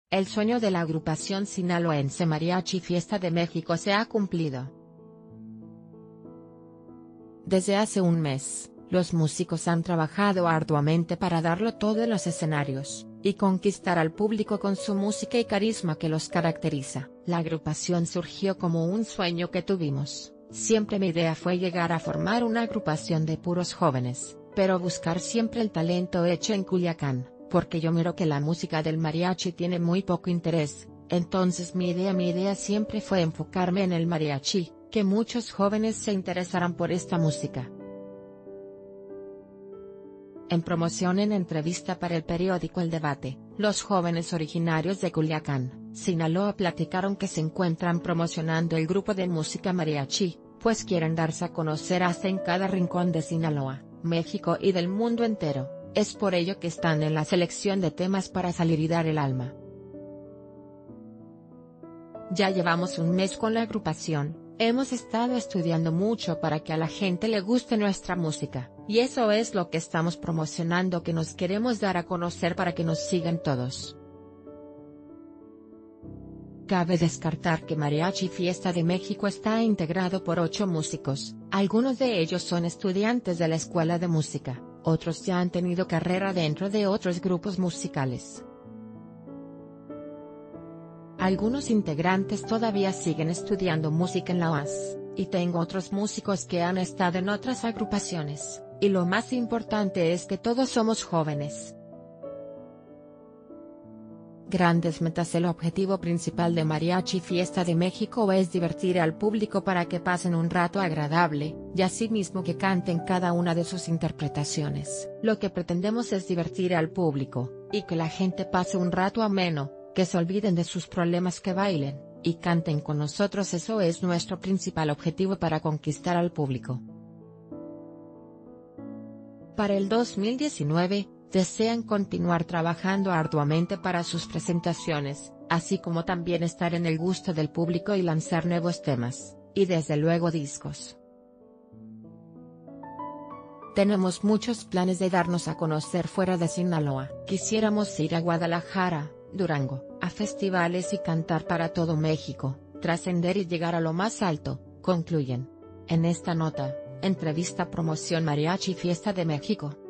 El sueño de la agrupación sinaloense Mariachi Fiesta de México se ha cumplido. Desde hace un mes, los músicos han trabajado arduamente para darlo todo en los escenarios, y conquistar al público con su música y carisma que los caracteriza. La agrupación surgió como un sueño que tuvimos. Siempre mi idea fue llegar a formar una agrupación de puros jóvenes, pero buscar siempre el talento hecho en Culiacán, porque yo miro que la música del mariachi tiene muy poco interés. Entonces mi idea siempre fue enfocarme en el mariachi, que muchos jóvenes se interesaran por esta música. En promoción en entrevista para el periódico El Debate, los jóvenes originarios de Culiacán, Sinaloa platicaron que se encuentran promocionando el grupo de música mariachi, pues quieren darse a conocer hasta en cada rincón de Sinaloa, México y del mundo entero. Es por ello que están en la selección de temas para salir y dar el alma. Ya llevamos un mes con la agrupación, hemos estado estudiando mucho para que a la gente le guste nuestra música, y eso es lo que estamos promocionando, que nos queremos dar a conocer para que nos sigan todos. Cabe descartar que Mariachi Fiesta de México está integrado por 8 músicos, algunos de ellos son estudiantes de la escuela de música. Otros ya han tenido carrera dentro de otros grupos musicales. Algunos integrantes todavía siguen estudiando música en la UAS, y tengo otros músicos que han estado en otras agrupaciones, y lo más importante es que todos somos jóvenes. Grandes metas. El objetivo principal de Mariachi Fiesta de México es divertir al público para que pasen un rato agradable, y asimismo que canten cada una de sus interpretaciones. Lo que pretendemos es divertir al público, y que la gente pase un rato ameno, que se olviden de sus problemas, que bailen, y canten con nosotros. Eso es nuestro principal objetivo para conquistar al público. Para el 2019, desean continuar trabajando arduamente para sus presentaciones, así como también estar en el gusto del público y lanzar nuevos temas, y desde luego discos. Tenemos muchos planes de darnos a conocer fuera de Sinaloa. Quisiéramos ir a Guadalajara, Durango, a festivales y cantar para todo México, trascender y llegar a lo más alto, concluyen. En esta nota, entrevista promoción Mariachi Fiesta de México.